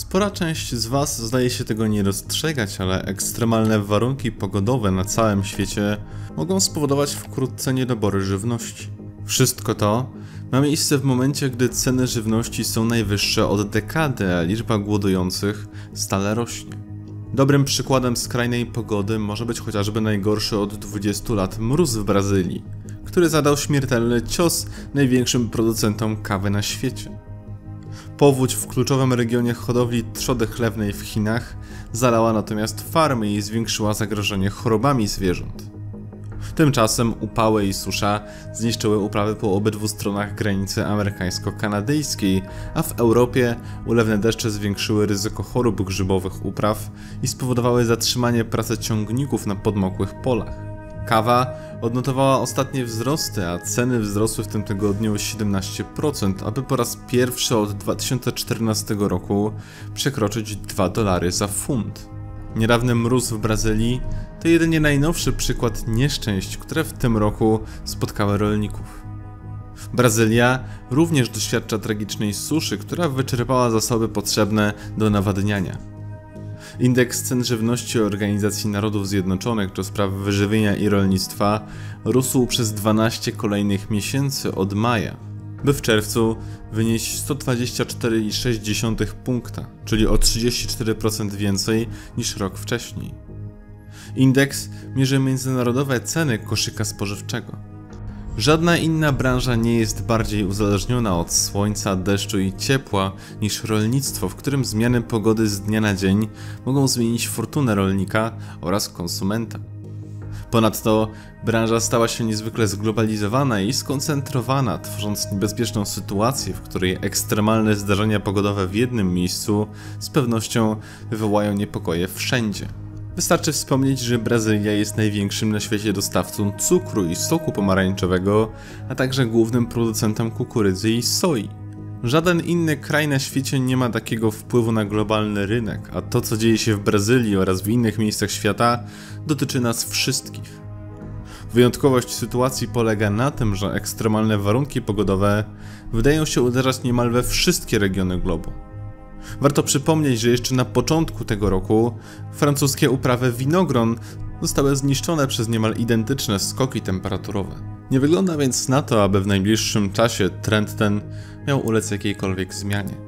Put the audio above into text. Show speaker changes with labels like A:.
A: Spora część z Was zdaje się tego nie dostrzegać, ale ekstremalne warunki pogodowe na całym świecie mogą spowodować wkrótce niedobory żywności. Wszystko to ma miejsce w momencie, gdy ceny żywności są najwyższe od dekady, a liczba głodujących stale rośnie. Dobrym przykładem skrajnej pogody może być chociażby najgorszy od 20 lat mróz w Brazylii, który zadał śmiertelny cios największym producentom kawy na świecie. Powódź w kluczowym regionie hodowli trzody chlewnej w Chinach zalała natomiast farmy i zwiększyła zagrożenie chorobami zwierząt. Tymczasem upały i susza zniszczyły uprawy po obydwu stronach granicy amerykańsko-kanadyjskiej, a w Europie ulewne deszcze zwiększyły ryzyko chorób grzybowych upraw i spowodowały zatrzymanie pracy ciągników na podmokłych polach. Kawa odnotowała ostatnie wzrosty, a ceny wzrosły w tym tygodniu o 17%, aby po raz pierwszy od 2014 roku przekroczyć $2 za funt. Niedawny mróz w Brazylii to jedynie najnowszy przykład nieszczęść, które w tym roku spotkały rolników. Brazylia również doświadcza tragicznej suszy, która wyczerpała zasoby potrzebne do nawadniania. Indeks cen żywności Organizacji Narodów Zjednoczonych do spraw wyżywienia i rolnictwa rósł przez 12 kolejnych miesięcy od maja, by w czerwcu wynieść 124,6 punkta, czyli o 34% więcej niż rok wcześniej. Indeks mierzy międzynarodowe ceny koszyka spożywczego. Żadna inna branża nie jest bardziej uzależniona od słońca, deszczu i ciepła niż rolnictwo, w którym zmiany pogody z dnia na dzień mogą zmienić fortunę rolnika oraz konsumenta. Ponadto branża stała się niezwykle zglobalizowana i skoncentrowana, tworząc niebezpieczną sytuację, w której ekstremalne zdarzenia pogodowe w jednym miejscu z pewnością wywołają niepokoje wszędzie. Wystarczy wspomnieć, że Brazylia jest największym na świecie dostawcą cukru i soku pomarańczowego, a także głównym producentem kukurydzy i soi. Żaden inny kraj na świecie nie ma takiego wpływu na globalny rynek, a to, co dzieje się w Brazylii oraz w innych miejscach świata, dotyczy nas wszystkich. Wyjątkowość sytuacji polega na tym, że ekstremalne warunki pogodowe wydają się uderzać niemal we wszystkie regiony globu. Warto przypomnieć, że jeszcze na początku tego roku francuskie uprawy winogron zostały zniszczone przez niemal identyczne skoki temperaturowe. Nie wygląda więc na to, aby w najbliższym czasie trend ten miał ulec jakiejkolwiek zmianie.